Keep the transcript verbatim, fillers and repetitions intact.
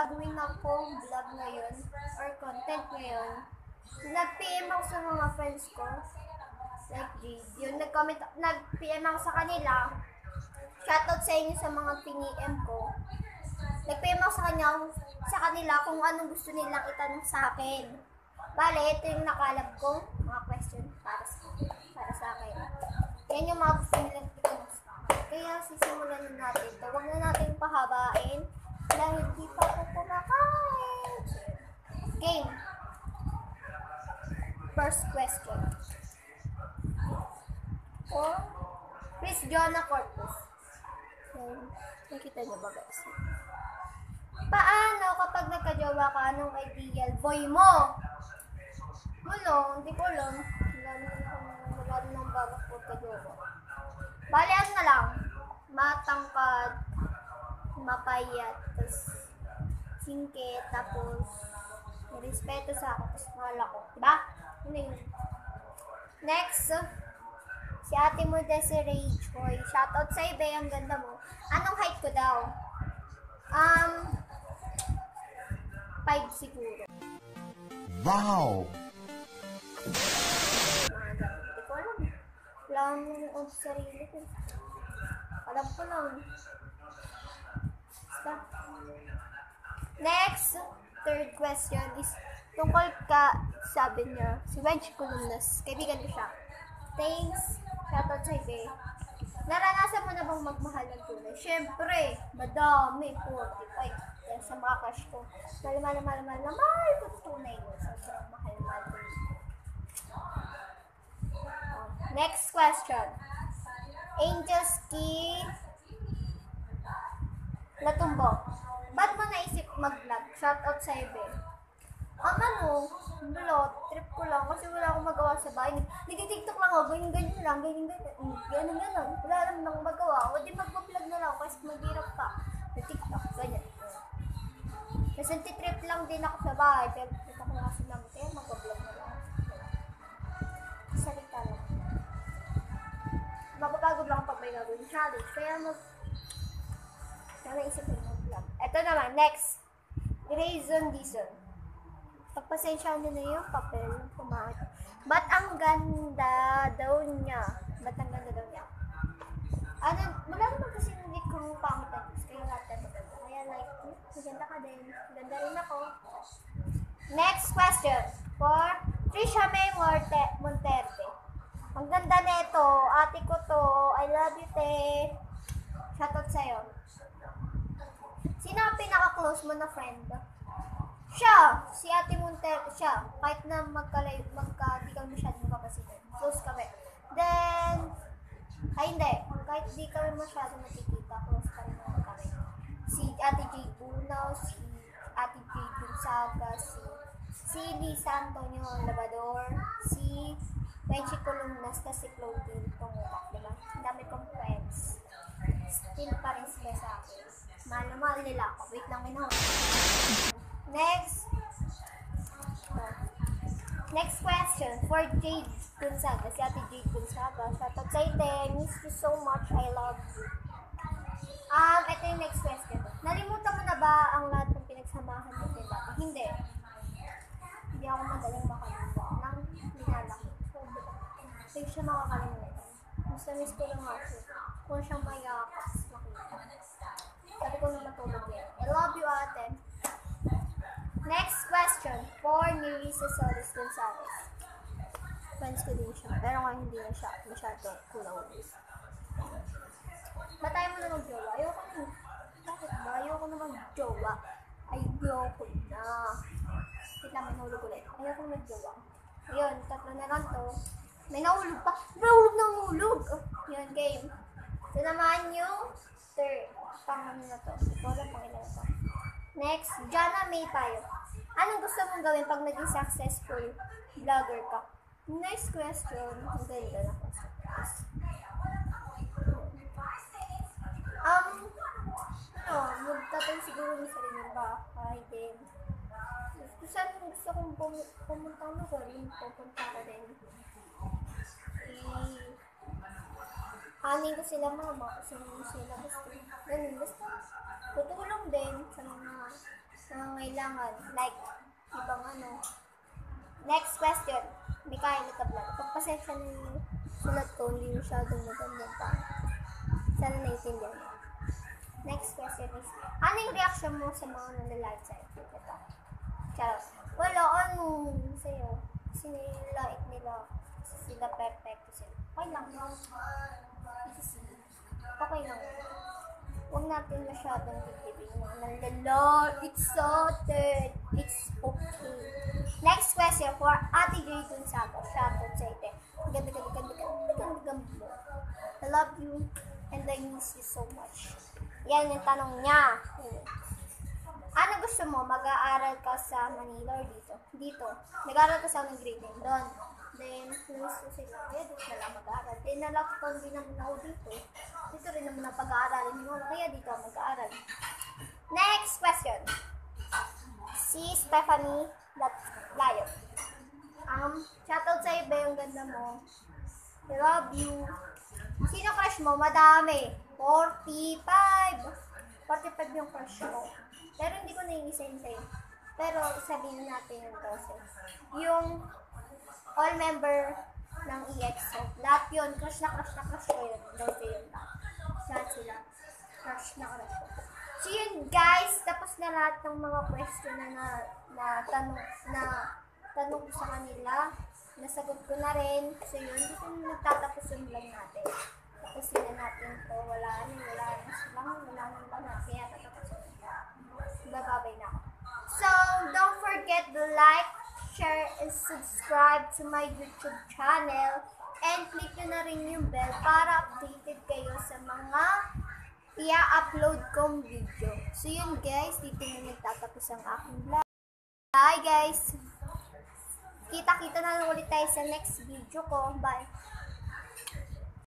gagawin akong vlog ngayon or content ngayon, nag-P M ako sa mga friends ko. Like Jade. Yun, nag-comment, nag-P M ako sa kanila. Shoutout sa inyo sa mga pini-M ko. Nag-P M ako sa kanya, sa kanila kung anong gusto nilang itanong sa akin. Bale, ito yung nakalap ko, mga question para sa, para sa akin. Yan yung mga gusto nilang itanong sa akin. Kaya sisimulan na natin ito. Huwag na natin pahabain dahil hindi pa ako kumakain. Game. First question. Oh, Chris Jonah Corpus. Um, nakita niyo ba guys? Paano kapag nagka-jowa ka, anong ideal boy mo? Wala, hindi ko alam. Wala na ng bago ko ka-jowa. Bale, ano na lang? Matangkad, mapayat, tapos singkit, tapos may respeto sa akin, tapos mahal ako. Diba? Ano yun? Next, si ate mo Desiree Choi. Shoutout sa iba, ang ganda mo. Anong height ko daw? Um, five siguro. Wow! Hindi ko alam. Lang ang sarili ko. Alam ko lang. Basta. Next, third question is tungkol ka, sabi niya, si Wench Columnas. Kaibigan ko siya. Thanks. Shoutout sa iba. Naranasan mo na bang magmahal ng tunay? Siyempre, madami. forty-five. Yan sa mga crush ko. Mahal, mahal, mahal, mahal, mahal, mahal ko tunay. Sobrang mahal, mahal ko. Next question. Angel Ski Latumbo. Ba't mo naisip mag-vlog? Shoutout sa iba. Ang ano, bulot, trip ko lang kasi wala akong magawa sa bahay. Nag-tiktok lang ako, ganyan-ganyan lang, ganyan-ganyan, ganyan-ganyan. Wala naman akong magawa. O di mag-vlog na lang kasi maghirap pa. Nag-tiktok, ganyan. Kasi nag-trip lang din ako sa bahay, pero trip ako nga sa namin, kaya mag-vlog na lang. Salita lang. Mapapagod lang pag may gagawin challenge, kaya mag... Kaya naisip ko mag-vlog. Ito naman, next. Grayson Dizon. Pagpasensya nyo na yung papel ng pumahat. Ba't ang ganda daw niya? Ba't ang ganda daw niya? Ano, wala naman kasi hindi kong pangitan. Kaya lahat na maganda. Kaya like, maganda ka din. Ganda rin ako. Next question. For Trisha May Morte Monterde. Ang ganda nito. Ate ko to. I love you, te. Shoutout sa'yo. Sino ang pinaka-close mo na friend? Siya, si Ate Montero, siya, kahit na magkalay, magka, di kami masyadong magkapasitan. Close kami. Then, ay hindi, kahit di kami masyadong nakikita, close pa rin naman kami. Si Ate J. Bunaw, si Ate J. Gonzaga, si, si Lisa Antonio Labador, si Wenchi Columnas, si Claudine Tungulak, diba? Ang dami kong friends. Still pa rin sila sa akin. Mahal na mahal nila ako. Wait lang, may nahuli. Next. Next question for Jade Gonzaga. Si Ate Jade Gonzaga. Shoutout sa ite. Miss you so much. I love you. Um, ito yung next question. Nalimutan mo na ba ang lahat ng pinagsamahan mo din dati? Hindi. Hindi ako madaling makalimutan. Nang linalaki. Hindi siya makakalimutan. Miss na miss ko lang ako. Kung siyang mayakap, makita. Sabi ko na matulog yan. I love you, ate. Next question for Nerissa Solis Gonzalez. Friends ko din siya, pero nga hindi na siya masyado kulang. Ba't tayo mo na mag-jowa? Ayoko na. Bakit ba? Ayoko na mag-jowa. Ayoko na. Wait lang, may nahulog ulit. Ayoko na mag-jowa. Ayun, tatlo na lang to. May nahulog pa. Nahulog na hulog. Yun, game. Ito naman yung third. Pang-ano na to. Wala pang ilan to. Next, Jana May Payo. Anong gusto mong gawin pag naging successful vlogger ka? Next question. Ang ganda na question. Um, ano, magtatay siguro ng sarili ng bahay din. Gusto saan gusto kong pum- pumunta ng lugar, yung pupunta ka din. Eh, hanin ko sila mama kasi hindi sila gusto. Ganun, basta tutulong din sa mga sa nangangailangan. Like, ibang ano. Next question. Mikael Vlog. Pagpasensya na yung sulat ko, hindi masyadong magandang pa. Sana naiintindihan mo. Next question is, ano yung reaction mo sa mga nalalive sa'yo? Ito. Charot. Wala, ano sa'yo? Kasi nilait nila. Sila perfecto sila. Okay lang. Okay lang. Huwag natin masyadong titipin mga nalala. It's sorted. It's okay. Next question for Ate Joy Gonzaga. Shoutout sa ite. Ganda, ganda, ganda, ganda, ganda, ganda. I love you and I miss you so much. Yan yung tanong niya. Ano gusto mo? Mag-aaral ka sa Manila or dito? Dito. Nag-aaral ka sa ng grade nine doon. Then, namiss ko sila. Kaya dito na lang mag-aaral. Then, nalakton din naman ako dito. Dito rin naman ang pag-aaralin mo. Kaya dito ako mag-aaral. Next question. Si Stephanie Layo. Um, shoutout sa iba yung ganda mo. I love you. Sino crush mo? Madami. forty-five. forty-five yung crush mo. Pero hindi ko naiisayin sa'yo. Pero sabihin natin yung process. Yung all member ng E X O. Lahat yun. Crush na crush na crush ko yun. Daw sa yun lahat. Lahat sila. Crush na crush ko. So yun guys. Tapos na lahat ng mga question na na, na tanong na tanong ko sa kanila. Nasagot ko na rin. So yun. Dito na nagtatapos yung vlog natin. Tapusin na natin to. Wala na. Wala na silang. Wala na lang na. Kaya tatapusin. Bababay na ako. So, don't forget to like, share, and subscribe to my YouTube channel. And click nyo na rin yung bell para updated kayo sa mga i-upload kong video. So, yun guys. Dito na nagtatapos ang aking vlog. Bye guys! Kita-kita na lang ulit tayo sa next video ko. Bye!